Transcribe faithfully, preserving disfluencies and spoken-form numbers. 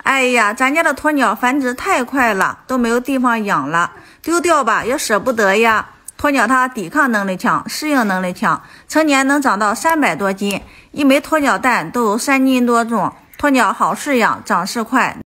哎呀，咱家的鸵鸟繁殖太快了，都没有地方养了，丢掉吧也舍不得呀。鸵鸟它抵抗能力强，适应能力强，成年能长到三百多斤，一枚鸵鸟蛋都有三斤多重。鸵鸟好饲养，长势快。